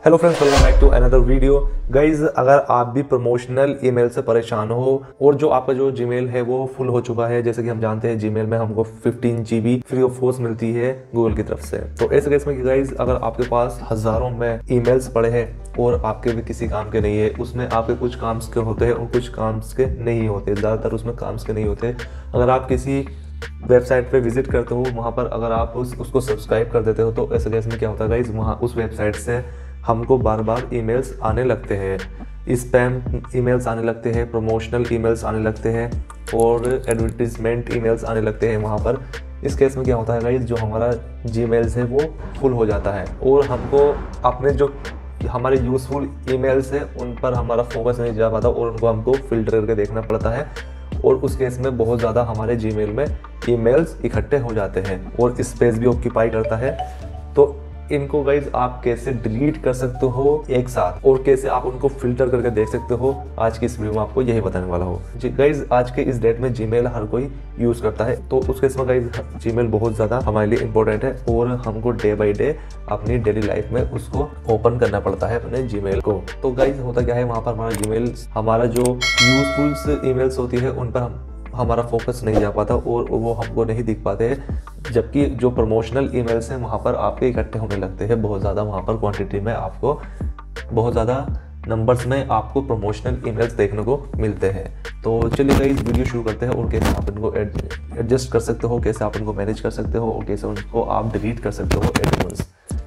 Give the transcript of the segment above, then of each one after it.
Hello friends, welcome back to another video. Guys, अगर आप भी प्रमोशनल ईमेल से परेशान हो और जो आपका जो जीमेल है वो फुल हो चुका है, जैसे कि हम जानते हैं जीमेल में हमको 15 GB फ्री ऑफ कॉस्ट मिलती है गूगल की तरफ से। तो ऐसे केस में गाइज, अगर आपके पास हजारों में ईमेल्स पड़े हैं और आपके भी किसी काम के नहीं है, उसमें आपके कुछ काम के होते हैं और कुछ काम के नहीं होते, ज़्यादातर उसमें काम के नहीं होते। अगर आप किसी वेबसाइट पे विजिट करते हो, वहाँ पर अगर आप उसको सब्सक्राइब कर देते हो, तो ऐसे केस में क्या होता है गाइज, वहाँ उस वेबसाइट से हमको बार बार ईमेल्स आने लगते हैं, स्पैम ईमेल्स आने लगते हैं, प्रमोशनल ईमेल्स आने लगते हैं और एडवर्टीजमेंट ईमेल्स आने लगते हैं वहाँ पर। इस केस में क्या होता है गाइज, जो हमारा जीमेल्स है वो फुल हो जाता है और हमको अपने जो हमारे यूज़फुल ईमेल्स हैं उन पर हमारा फोकस नहीं जा पाता और उनको हमको फिल्टर करके देखना पड़ता है और उस केस में बहुत ज़्यादा हमारे जीमेल में ईमेल्स इकट्ठे हो जाते हैं और स्पेस भी ऑक्यूपाई करता है। तो इनको गाइज आप कैसे डिलीट कर सकते हो एक साथ और कैसे आप उनको फिल्टर करके देख सकते हो, आज की इस वीडियो में आपको यही बताने वाला हो। जी गाइज, आज के इस डेट में जीमेल हर कोई यूज करता है, तो उसके इसमें गाइज जीमेल बहुत ज़्यादा हमारे लिए इंपॉर्टेंट है और हमको डे बाई डे अपनी डेली लाइफ में उसको ओपन करना पड़ता है अपने जीमेल को। तो गाइज होता क्या है, वहाँ पर हमारा जीमेल, हमारा जो यूजफुल ईमेल्स होती है उन पर हमारा फोकस नहीं जा पाता और वो हमको नहीं दिख पाते हैं, जबकि जो प्रमोशनल ईमेल्स हैं वहाँ पर आपके इकट्ठे होने लगते हैं बहुत ज़्यादा, वहाँ पर क्वांटिटी में आपको बहुत ज़्यादा नंबर्स में आपको प्रमोशनल ईमेल्स देखने को मिलते हैं। तो चलिए गाइस, वीडियो शुरू करते हैं और कैसे आप इनको एडजस्ट कर सकते हो, कैसे आप इनको मैनेज कर सकते हो और कैसे उनको आप डिलीट कर सकते हो at once.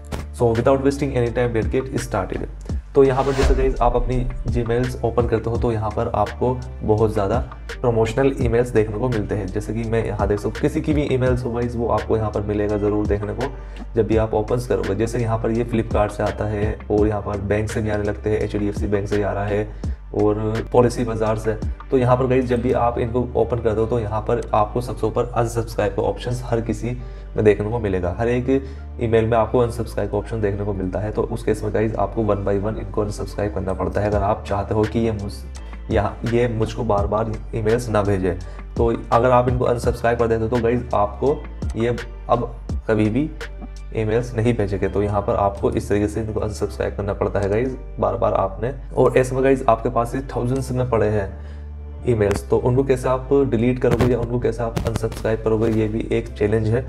So without wasting any time, let's get started. तो यहाँ पर जैसे गाइस आप अपनी जीमेल्स ओपन करते हो तो यहाँ पर आपको बहुत ज़्यादा प्रमोशनल ईमेल्स देखने को मिलते हैं। जैसे कि मैं यहाँ देख सकता हूँ, किसी की भी ईमेल्स हो गाइस वो आपको यहाँ पर मिलेगा ज़रूर देखने को जब भी आप ओपन करोगे। जैसे यहाँ पर ये फ्लिपकार्ट से आता है और यहाँ पर बैंक से भी आने लगते हैं, HDFC बैंक से आ रहा है और पॉलिसी बाजार से। तो यहाँ पर गाइस जब भी आप इनको ओपन करते हो तो यहाँ पर आपको सबसे ऊपर अनसब्सक्राइब का ऑप्शन हर किसी में देखने को मिलेगा, हर एक ईमेल में आपको अनसब्सक्राइब का ऑप्शन देखने को मिलता है। तो उस केस में गाइस आपको 1 बाय 1 इनको अनसब्सक्राइब करना पड़ता है अगर आप चाहते हो कि ये मुझको बार बार ईमेल्स ना भेजे। तो अगर आप इनको अनसब्सक्राइब कर देते हो तो गाइस आपको ये अब कभी भी ईमेल्स नहीं भेजेंगे। तो यहाँ पर आपको इस तरीके से इनको अनसब्सक्राइब करना पड़ता है गाइज बार बार आपने। और ऐसे में गाइज आपके पास ये थाउजेंड्स में पड़े हैं ईमेल्स, तो उनको कैसे आप डिलीट करोगे या उनको कैसे आप अनसब्सक्राइब करोगे, ये भी एक चैलेंज है।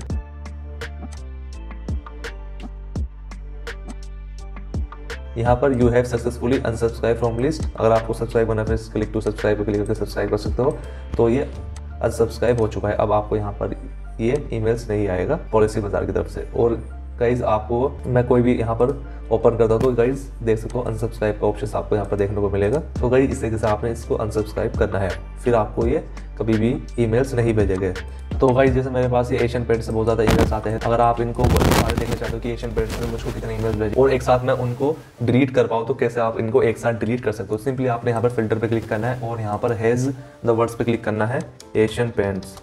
यहाँ पर you have successfully unsubscribe from list, अगर आपको सब्सक्राइब करना है क्लिक टू सब्सक्राइब पर क्लिक करके सब्सक्राइब कर सकते हो। तो ये अनसब्सक्राइब हो चुका है, अब आपको यहाँ पर ये ईमेल्स नहीं आएगा पॉलिसी बाजार की तरफ से। और गाइज आपको मैं कोई भी यहाँ पर ओपन करता हूँ तो गाइज देख सकते हो अनसब्सक्राइब का ऑप्शन आपको यहाँ पर देखने को मिलेगा। तो गाइज इस तरीके से आपने इसको अनसब्सक्राइब करना है, फिर आपको ये कभी भी ईमेल्स नहीं भेजेंगे। तो गाइज जैसे मेरे पास ये एशियन पेंट से बहुत ज़्यादा ईमेल्स आते हैं, अगर आप इनको सारे देखना चाहते हो कि एशियन पेंट में मुझको कितने ईमेल्स भेजे और एक साथ मैं उनको डिलीट कर पाऊँ, तो कैसे आप इनको एक साथ डिलीट कर सकते हो। सिंपली आपने यहाँ पर फिल्टर पर क्लिक करना है और यहाँ पर हैज़ द वर्ड्स पे क्लिक करना है, एशियन पेंट्स,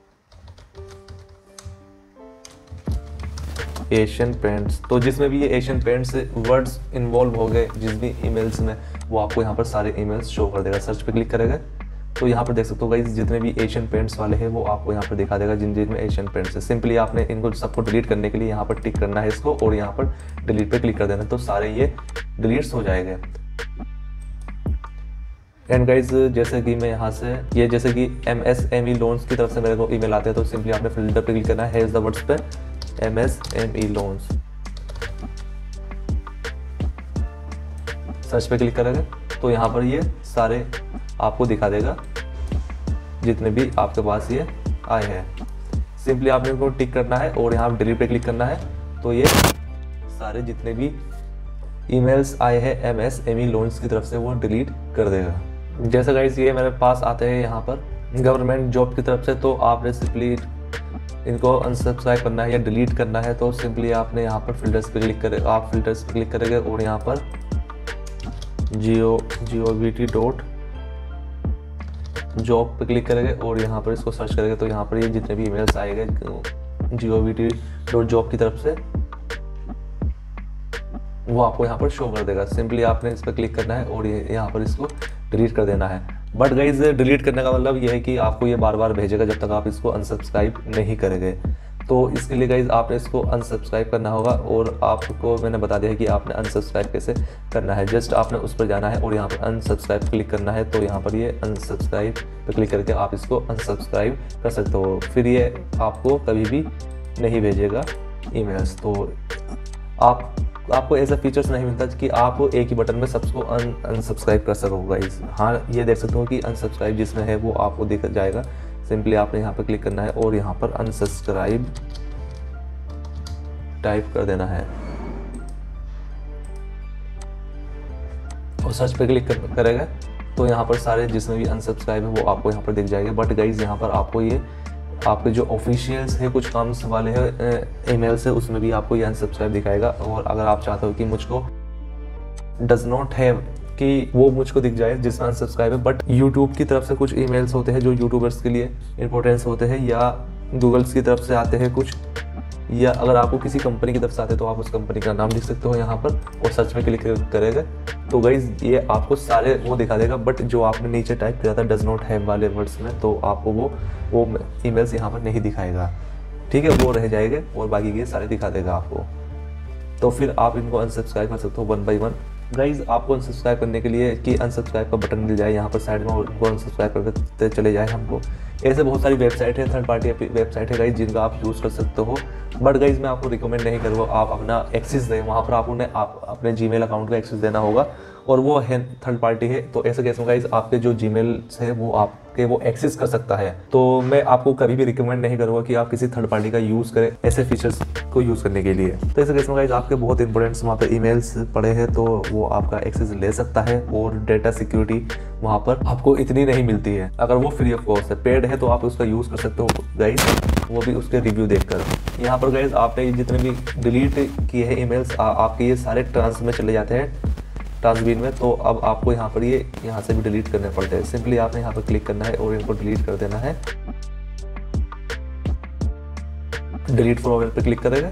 एशियन पेंट्स। तो जिसमें भी ये एशियन पेंट्स वर्ड्स इन्वॉल्व हो गए जिस भी ईमेल्स में, वो आपको यहाँ पर सारे ईमेल्स शो कर देगा। सर्च पे क्लिक करेगा तो यहाँ पर देख सकते हो गाइस जितने भी एशियन पेंट्स वाले हैं वो आपको यहाँ पर दिखा देगा, जिन में एशियन पेंट्स है। सिंपली आपने इनको सबको डिलीट करने के लिए यहाँ पर टिक करना है इसको और यहाँ पर डिलीट पे क्लिक कर देना, तो सारे ये डिलीट्स हो जाएंगे। एंड गाइज जैसे कि मैं यहाँ से ये जैसे कि MSME लोन्स की तरफ से मेरे को ईमेल आते हैं, तो सिंपली आपने फिल्टर पे क्लिक करना है, हैज़ द वर्ड्स पे MSME लोन्स, सर्च पे क्लिक करेंगे तो यहाँ पर ये सारे आपको दिखा देगा जितने भी आपके पास ये आए हैं। सिंपली आपने इनको टिक करना है और यहाँ डिलीट पे क्लिक करना है, तो ये सारे जितने भी ईमेल्स आए हैं MSME लोन्स की तरफ से वो डिलीट कर देगा। जैसे गाइस ये मेरे पास आते हैं यहाँ पर गवर्नमेंट जॉब की तरफ से, तो आपने सिंपली इनको अनसब्सक्राइब करना है या डिलीट करना है, तो सिंपली आपने यहाँ पर फिल्टर्स पे क्लिक करें, आप फिल्टर्स पे क्लिक करेंगे और यहाँ पर gov.jobs पे क्लिक करेंगे और यहाँ पर इसको सर्च करेंगे, तो यहाँ पर ये जितने भी ईमेल्स आएंगे gov.jobs की तरफ से वो आपको यहाँ पर शो कर देगा। सिंपली आपने इस पर क्लिक करना है और ये यहाँ पर इसको डिलीट कर देना है। बट गाइज डिलीट करने का मतलब ये है कि आपको ये बार बार भेजेगा जब तक आप इसको अनसब्सक्राइब नहीं करेंगे। तो इसके लिए गाइज आपने इसको अनसब्सक्राइब करना होगा, और आपको मैंने बता दिया है कि आपने अनसब्सक्राइब कैसे करना है। जस्ट आपने उस पर जाना है और यहाँ पर अनसब्सक्राइब क्लिक करना है। तो यहाँ पर ये अनसब्सक्राइब पर क्लिक करके आप इसको अनसब्सक्राइब कर सकते हो, फिर ये आपको कभी भी नहीं भेजेगा ईमेल्स। तो आपको ऐसा फीचर्स नहीं मिलता कि आप एक ही बटन में सबको अनसब्सक्राइब कर सको गाइस। हाँ, ये देख सकते हो कि अनसब्सक्राइब जिसमें है वो आपको दिख जाएगा। सिंपली आपने यहाँ पर क्लिक करना है और यहाँ पर अनसब्सक्राइब टाइप कर देना है और सर्च पे क्लिक करेगा तो यहाँ पर सारे जिसमें भी अनसब्सक्राइब है वो आपको यहाँ पर दिख जाएगा। बट गाइज यहाँ पर आपको ये आपके जो ऑफिशियल्स है कुछ काम्स वाले हैं ईमेल्स है उसमें भी आपको ये अनसब्सक्राइब दिखाएगा। और अगर आप चाहते हो कि मुझको डज नॉट हैव कि वो मुझको दिख जाए जिसमें अनसब्सक्राइब है, बट यूट्यूब की तरफ से कुछ ईमेल्स होते हैं जो यूट्यूबर्स के लिए इंपॉर्टेंस होते हैं, या गूगल्स की तरफ से आते हैं कुछ, या अगर आपको किसी कंपनी की तरफ से आते हैं तो आप उस कंपनी का नाम लिख सकते हो यहाँ पर और सर्च में क्लिक करेगा तो गाइज ये आपको सारे वो दिखा देगा। बट जो आपने नीचे टाइप किया था डज नॉट हैव वाले वर्ड्स में, तो आपको वो ईमेल्स यहाँ पर नहीं दिखाएगा, ठीक है, वो रह जाएगा और बाकी के सारे दिखा देगा आपको। तो फिर आप इनको अनसब्सक्राइब कर सकते हो 1 बाय 1। गाइज आपको अनसब्सक्राइब करने के लिए कि अनसब्सक्राइब का बटन मिल जाए यहाँ पर साइड में और उनको अनसब्सक्राइब करते चले जाए हमको। ऐसे बहुत सारी वेबसाइट है, थर्ड पार्टी वेबसाइट है गाइज जिनका आप यूज़ कर सकते हो। बट गाइज मैं आपको रिकमेंड नहीं करूँगा आप अपना एक्सेस दें, वहाँ पर आपने अपने जीमेल अकाउंट का एक्सेस देना होगा और वो है थर्ड पार्टी है। तो ऐसे केस में गाइज आपके जो जीमेल्स है वो आपके वो एक्सेस कर सकता है। तो मैं आपको कभी भी रिकमेंड नहीं करूँगा कि आप किसी थर्ड पार्टी का यूज़ करें ऐसे फीचर्स को यूज़ करने के लिए। तो ऐसे केस में गाइज आपके बहुत इंपॉर्टेंट्स वहाँ पर ईमेल्स पड़े हैं तो वो आपका एक्सेस ले सकता है और डेटा सिक्योरिटी वहाँ पर आपको इतनी नहीं मिलती है। अगर वो फ्री ऑफ कॉस्ट है, पेड है तो आप उसका यूज़ कर सकते हो गाइज, वो भी उसके रिव्यू देखकर। यहाँ पर गाइज आपने जितने भी डिलीट किए हैं ईमेल्स आपके ये सारे ट्रांस में चले जाते हैं, ट्रांसबिन में। तो अब आपको यहाँ पर ये यहाँ से भी डिलीट करने पड़ते हैं। सिंपली आपने यहाँ पर क्लिक करना है और इनको डिलीट कर देना है। डिलीट फॉरएवर पे क्लिक करेगा,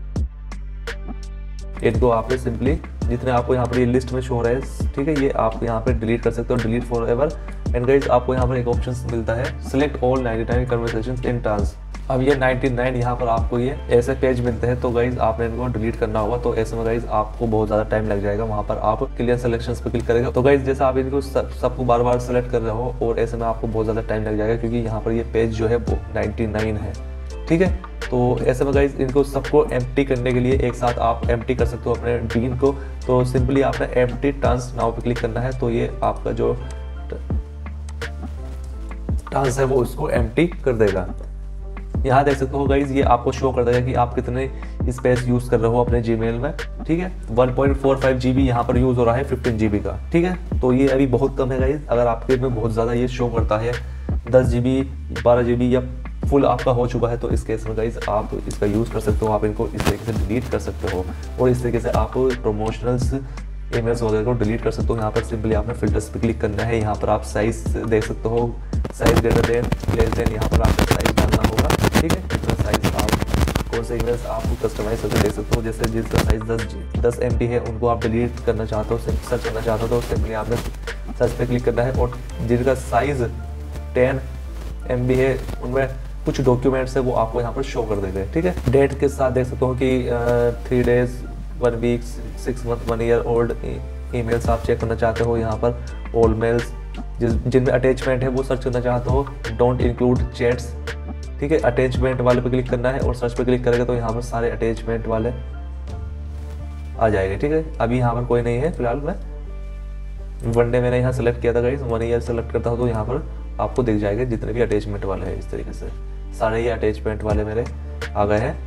इनको आपने सिंपली जितने आपको यहाँ पर ये लिस्ट में शो हो रहा है, ठीक है, ये आप यहाँ पे डिलीट कर सकते हो, डिलीट फॉरएवर। एंड गाइस आपको यहाँ पर एक ऑप्शन मिलता है select all 99 conversations in trash. अब ये 99 यहाँ पर आपको ये ऐसे पेज मिलते हैं तो गाइज आपने इनको डिलीट करना होगा। तो ऐसे में गाइज आपको बहुत ज़्यादा टाइम लग जाएगा। वहाँ पर आप क्लियर सिलेक्शंस पे क्लिक करेगा तो गाइज जैसे आप इनको सबको बार बार सेलेक्ट कर रहे हो और ऐसे में आपको बहुत ज़्यादा टाइम लग जाएगा क्योंकि यहाँ पर ये पेज जो है वो 99 है, ठीक है। तो ऐसे में गाइज इनको सबको एम्प्टी करने के लिए एक साथ आप एम्प्टी कर सकते हो अपने बीन को। तो सिंपली आपने एम्प्टी ट्रांस नाउ पे क्लिक करना है तो ये आपका जो ट्रांस है वो उसको एम्प्टी कर देगा। यहाँ देख सकते हो गाइज ये आपको शो कर देगा कि आप कितने स्पेस यूज कर रहे हो अपने जीमेल में, ठीक है। 1.45 GB यहाँ पर यूज हो रहा है 15 GB का, ठीक है। तो ये अभी बहुत कम है गाइज। अगर आपके में बहुत ज़्यादा ये शो करता है 10 GB 12 GB या फुल आपका हो चुका है तो इस केस में गाइज आप इसका यूज़ कर सकते हो। आप इनको इस तरीके से डिलीट कर सकते हो और इस तरीके से आप प्रोमोशनल्स ईमेल्स वगैरह को डिलीट कर सकते हो। यहाँ पर सिंपली आपने फिल्टर्स पे क्लिक करना है। यहाँ पर आप साइज देख सकते हो, size greater than less than, यहाँ पर आपका साइज डालना होगा, ठीक है। इतना साइज आप कौन से ईमेल्स आप कस्टमाइज करके देख सकते हो। जैसे जिसका साइज 10 MB है उनको आप डिलीट करना चाहते हो, सर्च करना चाहते हो तो सिंपली आपने सर्च पे क्लिक करना है। और जिनका साइज 10 MB है उनमें कुछ डॉक्यूमेंट्स है वो आपको यहाँ पर शो कर देंगे, ठीक है। डेट के साथ देख सकते हो कि 3 days 1 week 6 month 1 year old emails आप चेक करना चाहते हो। यहाँ पर ऑल मेल्स जिनमें अटैचमेंट है वो सर्च करना चाहते हो, डोंट इंक्लूड चैट्स, ठीक है। अटैचमेंट वाले पे क्लिक करना है और सर्च पे क्लिक करेगा तो यहाँ पर सारे अटैचमेंट वाले आ जाएंगे, ठीक है। अभी यहाँ पर कोई नहीं है फिलहाल। मैं 1 day मैंने यहाँ सेलेक्ट किया था गाइस, 1 year सेलेक्ट करता हूँ तो यहाँ पर आपको दिख जाएगा जितने भी अटैचमेंट वाले हैं। इस तरीके से सारे ये अटैचमेंट वाले मेरे आ गए हैं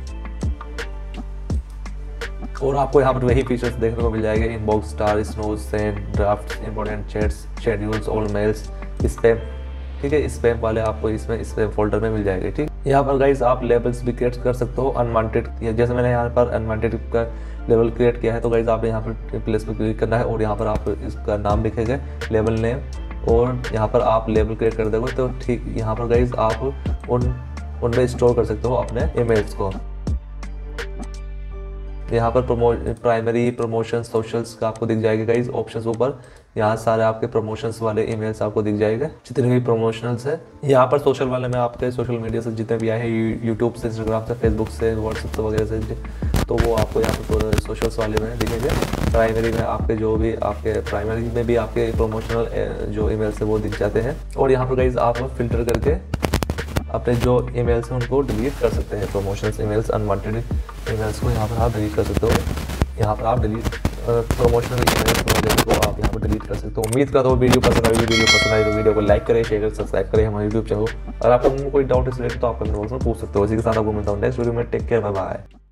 और आपको यहाँ पर वही फीचर्स देखने को मिल जाएंगे, inbox, star, snooze, send, draft, important chats, schedules, all mails, spam, ठीक है। स्पैम वाले आपको इसमें स्पैम फोल्डर में मिल जाएंगे, ठीक। यहाँ पर गाइज आप लेबल्स भी क्रिएट कर सकते हो अनवांटेड, जैसे मैंने यहाँ पर अनवांटेड का लेबल क्रिएट किया है तो गाइज आपने यहाँ पर प्लेस पर क्लिक करना है और यहाँ पर आप इसका नाम लिखेंगे, लेबल नेम, और यहाँ पर आप लेबल क्रिएट कर दोगे तो ठीक यहाँ पर गाइज आप उनमें स्टोर कर सकते हो अपने ईमेल्स को। यहाँ पर प्राइमरी प्रमोशन सोशल्स का आपको दिख जाएगा गाइज ऑप्शंस ऊपर। यहाँ सारे आपके प्रमोशंस वाले ईमेल्स आपको दिख जाएगा, जितने भी प्रमोशनल्स है। यहाँ पर सोशल वाले में आपके सोशल मीडिया से जितने भी आए हैं, यूट्यूब से, इंस्टाग्राम से, फेसबुक से, व्हाट्सएप से वगैरह से, तो वो आपको यहाँ पर सोशल्स वाले में दिखेंगे। प्राइमरी में आपके जो भी आपके प्राइमरी में भी आपके प्रमोशनल जो ईमेल्स है वो दिख जाते हैं। और यहाँ पर गाइज आप फिल्टर करके अपने जो ईमेल्स हैं उनको डिलीट कर सकते हैं। प्रमोशनल ईमेल्स, अनवांटेड ईमेल्स को यहाँ पर आप डिलीट कर सकते हो। यहाँ पर आप डिलीट प्रमोशनल ईमेल्स वगैरह को आप यहाँ पर डिलीट कर सकते हो। उम्मीद करता हूँ वीडियो पसंद आई। तो वीडियो को लाइक करें, शेयर करें, सब्सक्राइब करें हमारे यूट्यूब चैनल। और आपको कोई डाउट इस रिलेटेड तो आप कमेंट बॉक्स में पूछ सकते हो। इसी के साथ आपको मिलता हूँ नेक्स्ट वीडियो में। Take care, bye bye.